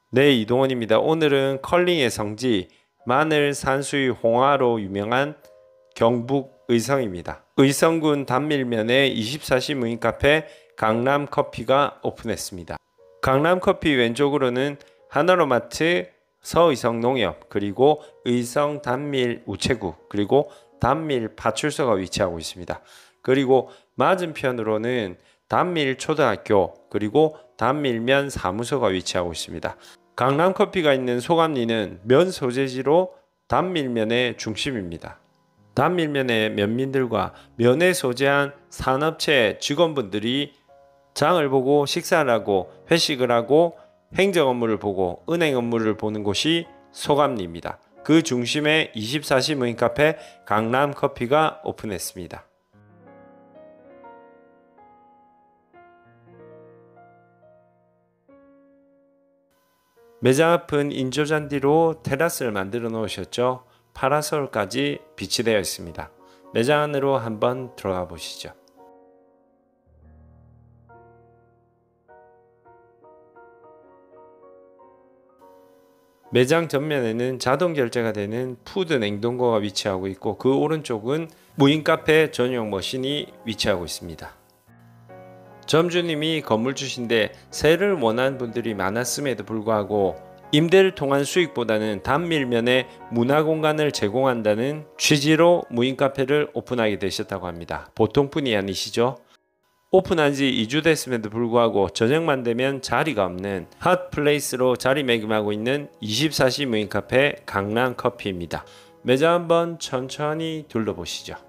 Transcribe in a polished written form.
네, 이동원입니다. 오늘은 컬링의 성지 마늘 산수유 홍화로 유명한 경북 의성입니다. 의성군 단밀면에 24시 무인 카페 강남커피가 오픈했습니다. 강남커피 왼쪽으로는 하나로마트, 서의성농협, 그리고 의성 단밀 우체국, 그리고 단밀 파출소가 위치하고 있습니다. 그리고 맞은편으로는 단밀 초등학교, 그리고 단밀면 사무소가 위치하고 있습니다. 강남커피가 있는 소감리는 면 소재지로 단밀면의 중심입니다. 단밀면의 면민들과 면에 소재한 산업체 직원분들이 장을 보고 식사를 하고 회식을 하고 행정 업무를 보고 은행 업무를 보는 곳이 소감리입니다. 그 중심에 24시 무인 카페 강남커피가 오픈했습니다. 매장 앞은 인조잔디로 테라스를 만들어 놓으셨죠. 파라솔까지 비치되어 있습니다. 매장 안으로 한번 들어가 보시죠. 매장 전면에는 자동 결제가 되는 푸드 냉동고가 위치하고 있고, 그 오른쪽은 무인 카페 전용 머신이 위치하고 있습니다. 점주님이 건물주신데 세를 원하는 분들이 많았음에도 불구하고 임대를 통한 수익보다는 단밀면에 문화공간을 제공한다는 취지로 무인 카페를 오픈하게 되셨다고 합니다. 보통분이 아니시죠? 오픈한 지 2주 됐음에도 불구하고 저녁만 되면 자리가 없는 핫플레이스로 자리매김하고 있는 24시 무인 카페 강남커피입니다. 매장 한번 천천히 둘러보시죠.